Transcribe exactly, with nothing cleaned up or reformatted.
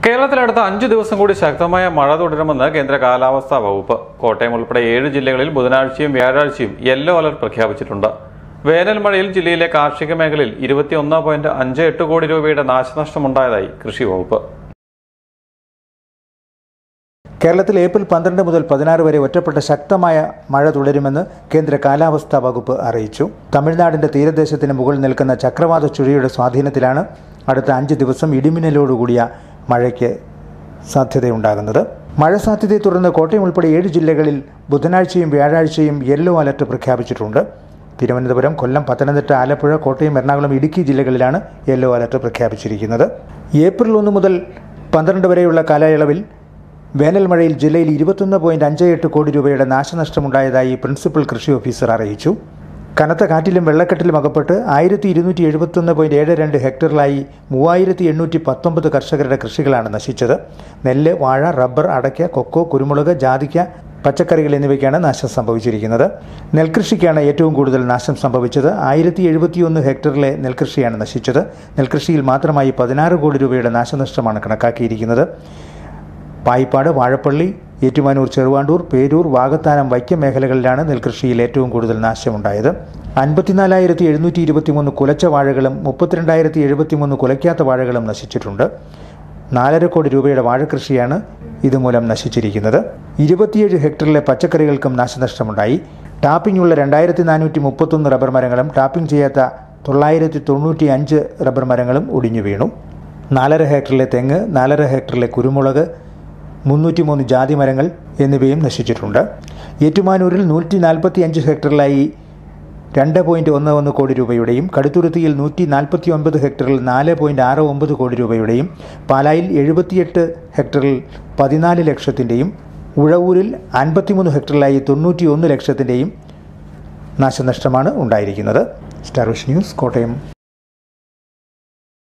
കേരളത്തിൽ അടുത്ത അഞ്ചു ദിവസം കൂടി ശക്തമായ മഴ തുടരുമെന്ന് കേന്ദ്ര കാലാവസ്ഥാ വകുപ്പ്. കോട്ടയം ഉൾപ്പെടെ ഏഴ് ജില്ലകളിൽ ബുധനാഴ്ചയും വ്യാഴാഴ്ചയും യെല്ലോ അലർട്ട് പ്രഖ്യാപിച്ചിട്ടുണ്ട്. വേനൽ മഴയിൽ ജില്ലയിലെ കാർഷിക മേഖലയിൽ ഇരുപത്തിയൊന്ന് പോയിന്റ് അഞ്ച് എട്ട് കോടി രൂപയുടെ നാശനഷ്ടമുണ്ടായതായി കൃഷി വകുപ്പ്. കേരളത്തിൽ ഏപ്രിൽ പന്ത്രണ്ട് മുതൽ പതിനാറ് വരെ ഒറ്റപ്പെട്ട ശക്തമായ മഴ തുടരുമെന്ന് കേന്ദ്ര കാലാവസ്ഥാ വകുപ്പ് അറിയിച്ചു. തമിഴ്നാടിന്റെ തീരദേശത്തിന് മുകളിൽ നിൽക്കുന്ന ചക്രവാത ചുഴിയുടെ സ്വാധീനത്തിലാണ് അടുത്ത അഞ്ച് ദിവസം ഇടിമിന്നലോടുകൂടിയ മഴയ്ക്ക് സാധ്യതയുണ്ടാകുന്നത്. മഴ സാധ്യതയെ തുടർന്ന് കോട്ടയം ഉൾപ്പെടെ ഏഴ് ജില്ലകളിൽ ബുധനാഴ്ചയും വ്യാഴാഴ്ചയും യെല്ലോ അലർട്ട് പ്രഖ്യാപിച്ചിട്ടുണ്ട്. തിരുവനന്തപുരം, കൊല്ലം, പത്തനംതിട്ട, ആലപ്പുഴ, കോട്ടയം, എറണാകുളം, ഇടുക്കി ജില്ലകളിലാണ് യെല്ലോ അലർട്ട് പ്രഖ്യാപിച്ചിരിക്കുന്നത്. ഏപ്രിൽ ഒന്ന് മുതൽ പന്ത്രണ്ട് വരെയുള്ള കാലയളവിൽ വേനൽ മഴയിൽ ജില്ലയിൽ ഇരുപത്തൊന്ന് പോയിന്റ് അഞ്ച് എട്ട് കോടി രൂപയുടെ നാശനഷ്ടമുണ്ടായതായി പ്രിൻസിപ്പൽ കൃഷി ഓഫീസർ അറിയിച്ചു. കനത്ത കാറ്റിലും വെള്ളക്കെട്ടിലും അകപ്പെട്ട് ആയിരത്തി ഇരുന്നൂറ്റി എഴുപത്തൊന്ന് പോയിന്റ് ഏഴ് രണ്ട് ഹെക്ടറിലായി മൂവായിരത്തി എണ്ണൂറ്റി പത്തൊമ്പത് കർഷകരുടെ കൃഷികളാണ് നശിച്ചത്. നെല്ല്, വാഴ, റബ്ബർ, അടയ്ക്ക, കൊക്കോ, കുരുമുളക്, ജാതിക്ക, പച്ചക്കറികൾ എന്നിവയ്ക്കാണ് നാശം സംഭവിച്ചിരിക്കുന്നത്. നെൽകൃഷിക്കാണ് ഏറ്റവും കൂടുതൽ നാശം സംഭവിച്ചത്. ആയിരത്തി എഴുപത്തിയൊന്ന് ഹെക്ടറിലെ നെൽകൃഷിയാണ് നശിച്ചത്. നെൽകൃഷിയിൽ മാത്രമായി പതിനാറ് കോടി രൂപയുടെ നാശനഷ്ടമാണ് കണക്കാക്കിയിരിക്കുന്നത്. പായിപ്പാട്, വാഴപ്പള്ളി, ഏറ്റുമാനൂർ, ചെറുവാണ്ടൂർ, പേരൂർ, വാകത്താനം, വൈക്കം മേഖലകളിലാണ് നെൽകൃഷിയിൽ ഏറ്റവും കൂടുതൽ നാശമുണ്ടായത്. അൻപത്തിനാലായിരത്തി എഴുന്നൂറ്റി ഇരുപത്തിമൂന്ന് കുലച്ച വാഴകളും മുപ്പത്തിരണ്ടായിരത്തി എഴുപത്തിമൂന്ന് കുലയ്ക്കാത്ത വാഴകളും നശിച്ചിട്ടുണ്ട്. നാലര കോടി രൂപയുടെ വാഴകൃഷിയാണ് ഇതുമൂലം നശിച്ചിരിക്കുന്നത്. ഇരുപത്തിയേഴ് ഹെക്ടറിലെ പച്ചക്കറികൾക്കും നാശനഷ്ടമുണ്ടായി. ടാപ്പിംഗ് ഉള്ള രണ്ടായിരത്തി നാനൂറ്റി മുപ്പത്തൊന്ന് റബ്ബർ മരങ്ങളും ടാപ്പിംഗ് ചെയ്യാത്ത തൊള്ളായിരത്തി തൊണ്ണൂറ്റി അഞ്ച് റബ്ബർ മരങ്ങളും ഒടിഞ്ഞു വീണു. നാലര ഹെക്ടറിലെ തെങ്ങ്, നാലര ഹെക്ടറിലെ കുരുമുളക്, മുന്നൂറ്റി മൂന്ന് ജാതി മരങ്ങൾ എന്നിവയും നശിച്ചിട്ടുണ്ട്. ഏറ്റുമാനൂരിൽ നൂറ്റി നാൽപ്പത്തി അഞ്ച് ഹെക്ടറിലായി രണ്ട് പോയിന്റ് ഒന്ന് ഒന്ന് കോടി രൂപയുടെയും, കടുത്തുരുത്തിയിൽ നൂറ്റി നാൽപ്പത്തി ഒൻപത് ഹെക്ടറിൽ നാല് പോയിന്റ് ആറ് ഒമ്പത് കോടി രൂപയുടെയും, പാലായിൽ എഴുപത്തിയെട്ട് ഹെക്ടറിൽ പതിനാല് ലക്ഷത്തിൻ്റെയും, ഉഴവൂരിൽ അൻപത്തിമൂന്ന് ഹെക്ടറിലായി തൊണ്ണൂറ്റി ഒന്ന് ലക്ഷത്തിൻ്റെയും നാശനഷ്ടമാണ് ഉണ്ടായിരിക്കുന്നത്. Star Vision news, Kottayam.